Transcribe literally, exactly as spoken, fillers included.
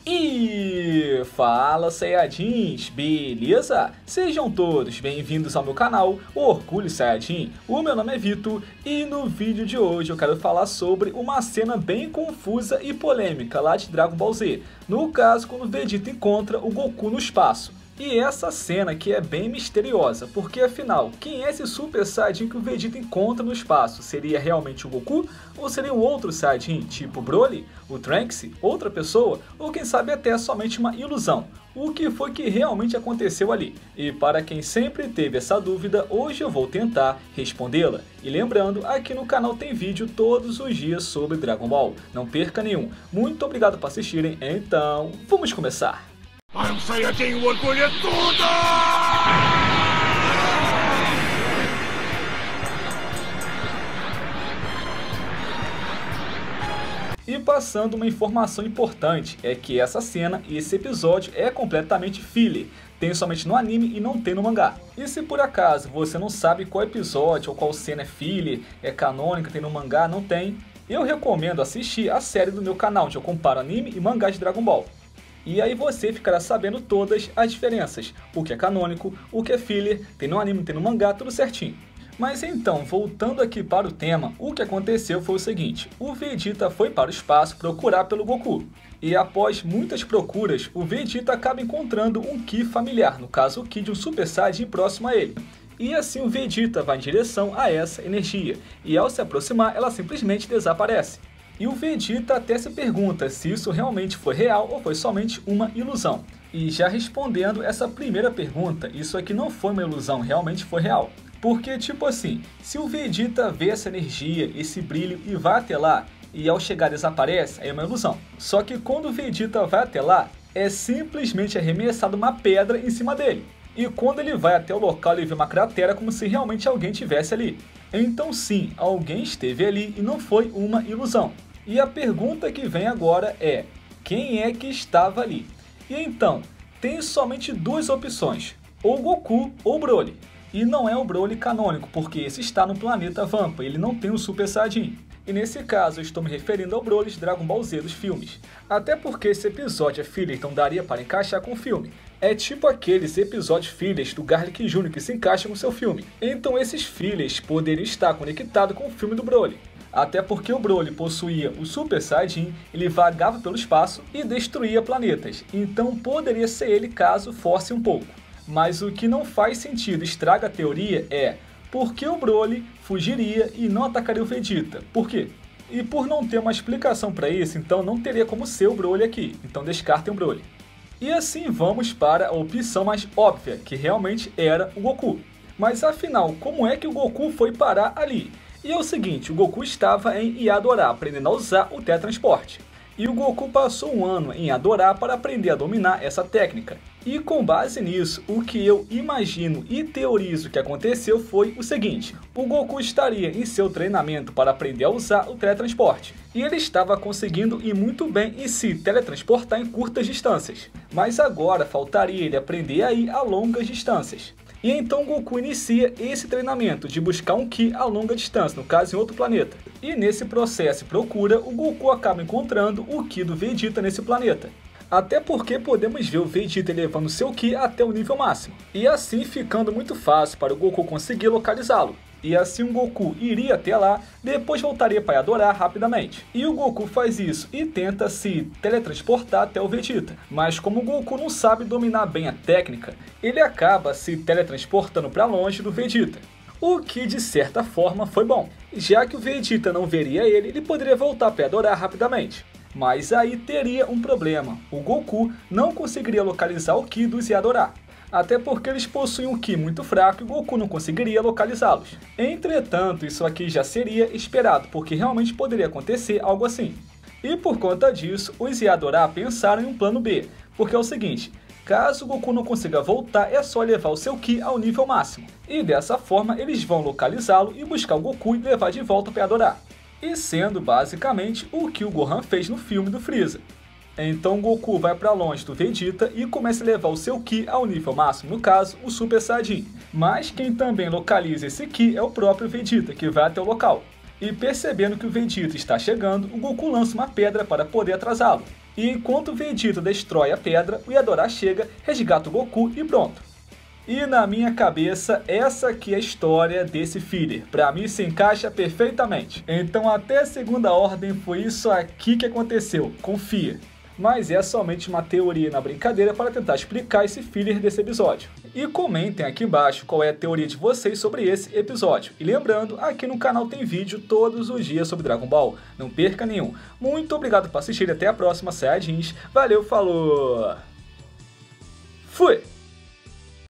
E fala, Saiyajins, beleza? Sejam todos bem-vindos ao meu canal, o Orgulho Saiyajin. O meu nome é Vitor e no vídeo de hoje eu quero falar sobre uma cena bem confusa e polêmica lá de Dragon Ball Z. No caso, quando o Vegeta encontra o Goku no espaço. E essa cena que é bem misteriosa, porque afinal, quem é esse Super Saiyajin que o Vegeta encontra no espaço? Seria realmente o Goku? Ou seria um outro Saiyajin, tipo o Broly, o Trunks, outra pessoa? Ou quem sabe até somente uma ilusão? O que foi que realmente aconteceu ali? E para quem sempre teve essa dúvida, hoje eu vou tentar respondê-la. E lembrando, aqui no canal tem vídeo todos os dias sobre Dragon Ball. Não perca nenhum. Muito obrigado por assistirem, então vamos começar! I'm Saiyajin, o orgulho é tudo! E passando uma informação importante, é que essa cena e esse episódio é completamente filler. Tem somente no anime e não tem no mangá. E se por acaso você não sabe qual episódio ou qual cena é filler, é canônica, tem no mangá, não tem, eu recomendo assistir a série do meu canal, onde eu comparo anime e mangá de Dragon Ball. E aí você ficará sabendo todas as diferenças, o que é canônico, o que é filler, tem no anime, tem no mangá, tudo certinho. Mas então, voltando aqui para o tema, o que aconteceu foi o seguinte, o Vegeta foi para o espaço procurar pelo Goku. E após muitas procuras, o Vegeta acaba encontrando um Ki familiar, no caso o Ki de um Super Saiyajin próximo a ele. E assim o Vegeta vai em direção a essa energia, e ao se aproximar ela simplesmente desaparece. E o Vegeta até se pergunta se isso realmente foi real ou foi somente uma ilusão. E já respondendo essa primeira pergunta, isso aqui não foi uma ilusão, realmente foi real. Porque tipo assim, se o Vegeta vê essa energia, esse brilho e vai até lá, e ao chegar desaparece, aí é uma ilusão. Só que quando o Vegeta vai até lá, é simplesmente arremessado uma pedra em cima dele. E quando ele vai até o local, ele vê uma cratera como se realmente alguém estivesse ali. Então sim, alguém esteve ali e não foi uma ilusão. E a pergunta que vem agora é, quem é que estava ali? E então, tem somente duas opções, ou Goku ou Broly. E não é o Broly canônico, porque esse está no planeta Vampa, ele não tem o Super Saiyajin. E nesse caso eu estou me referindo ao Broly de Dragon Ball Z dos filmes. Até porque esse episódio é filler, então daria para encaixar com o filme. É tipo aqueles episódios fillers do Garlic Júnior que se encaixam no seu filme. Então esses fillers poderiam estar conectados com o filme do Broly. Até porque o Broly possuía o Super Saiyajin, ele vagava pelo espaço e destruía planetas. Então poderia ser ele caso force um pouco. Mas o que não faz sentido, estraga a teoria, é por que o Broly fugiria e não atacaria o Vegeta? Por quê? E por não ter uma explicação para isso, então não teria como ser o Broly aqui. Então descartem o Broly. E assim vamos para a opção mais óbvia, que realmente era o Goku. Mas afinal, como é que o Goku foi parar ali? E é o seguinte, o Goku estava em Iadorá, aprendendo a usar o teletransporte. E o Goku passou um ano em Iadorá para aprender a dominar essa técnica. E com base nisso, o que eu imagino e teorizo que aconteceu foi o seguinte. O Goku estaria em seu treinamento para aprender a usar o teletransporte. E ele estava conseguindo ir muito bem e se teletransportar em curtas distâncias. Mas agora faltaria ele aprender a ir a longas distâncias. E então Goku inicia esse treinamento de buscar um Ki a longa distância, no caso em outro planeta. E nesse processo e procura, o Goku acaba encontrando o Ki do Vegeta nesse planeta. Até porque podemos ver o Vegeta elevando seu Ki até o nível máximo. E assim ficando muito fácil para o Goku conseguir localizá-lo. E assim o Goku iria até lá, depois voltaria para adorar rapidamente. E o Goku faz isso e tenta se teletransportar até o Vegeta. Mas como o Goku não sabe dominar bem a técnica, ele acaba se teletransportando para longe do Vegeta. O que de certa forma foi bom, já que o Vegeta não veria ele, ele poderia voltar para adorar rapidamente. Mas aí teria um problema, o Goku não conseguiria localizar o Ki dos Yadorá. Até porque eles possuem um Ki muito fraco e o Goku não conseguiria localizá-los. Entretanto, isso aqui já seria esperado, porque realmente poderia acontecer algo assim. E por conta disso, os Yadorá pensaram em um plano B, porque é o seguinte, caso o Goku não consiga voltar, é só levar o seu Ki ao nível máximo. E dessa forma, eles vão localizá-lo e buscar o Goku e levar de volta para adorar. E sendo basicamente o que o Gohan fez no filme do Freeza. Então Goku vai para longe do Vegeta e começa a levar o seu Ki ao nível máximo, no caso, o Super Saiyajin. Mas quem também localiza esse Ki é o próprio Vegeta, que vai até o local. E percebendo que o Vegeta está chegando, o Goku lança uma pedra para poder atrasá-lo. E enquanto o Vegeta destrói a pedra, o Yadorá chega, resgata o Goku e pronto. E na minha cabeça, essa aqui é a história desse filler. Pra mim se encaixa perfeitamente. Então até a segunda ordem foi isso aqui que aconteceu, confia. Mas é somente uma teoria na brincadeira para tentar explicar esse filler desse episódio. E comentem aqui embaixo qual é a teoria de vocês sobre esse episódio. E lembrando, aqui no canal tem vídeo todos os dias sobre Dragon Ball. Não perca nenhum. Muito obrigado por assistir e até a próxima, Saiyajins. Valeu, falou! Fui!